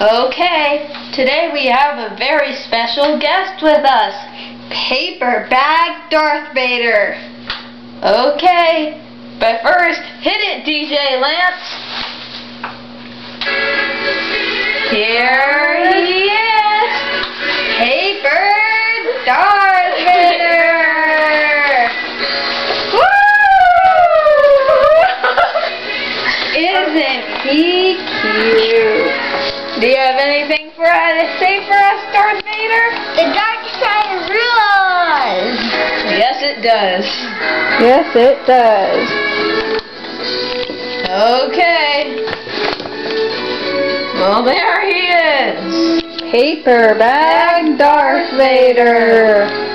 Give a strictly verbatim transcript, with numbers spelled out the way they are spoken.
Okay, today we have a very special guest with us, Paper Bag Darth Vader. Okay, but first, hit it, D J Lance. Here he is, Paper Darth Vader. Woo! Isn't he cute? Do you have anything for us to say for us, Darth Vader? The dark side rules! Yes, it does. Yes, it does. Okay. Well, there he is. Paper Bag Darth Vader.